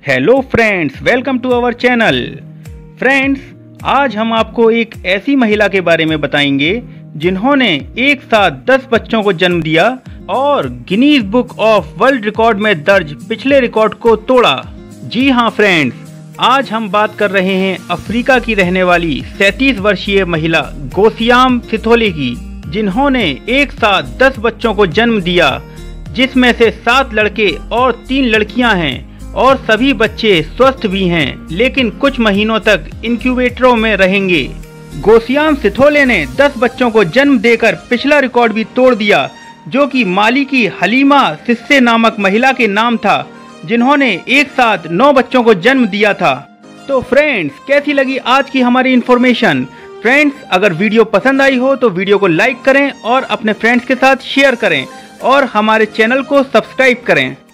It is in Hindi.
Hello friends, welcome to our channel. Friends, आज हम आपको एक ऐसी महिला के बारे में बताएंगे जिन्होंने एक साथ 10 बच्चों को जन्म दिया और Guinness book of world record में दर्ज पिछले रिकॉर्ड को तोड़ा। जी हाँ फ्रेंड्स, आज हम बात कर रहे हैं अफ्रीका की रहने वाली 37 वर्षीय महिला गोसियाम सिथोले की, जिन्होंने एक साथ 10 बच्चों को जन्म दिया, जिसमें से 7 लड़के और 3 लड़कियां हैं और सभी बच्चे स्वस्थ भी हैं, लेकिन कुछ महीनों तक इंक्यूबेटरों में रहेंगे। गोसियाम सिथोले ने 10 बच्चों को जन्म देकर पिछला रिकॉर्ड भी तोड़ दिया, जो कि माली की हलीमा सिस्से नामक महिला के नाम था, जिन्होंने एक साथ 9 बच्चों को जन्म दिया था। तो फ्रेंड्स, कैसी लगी आज की हमारी इन्फॉर्मेशन? फ्रेंड्स, अगर वीडियो पसंद आई हो तो वीडियो को लाइक करें और अपने फ्रेंड्स के साथ शेयर करें और हमारे चैनल को सब्सक्राइब करें।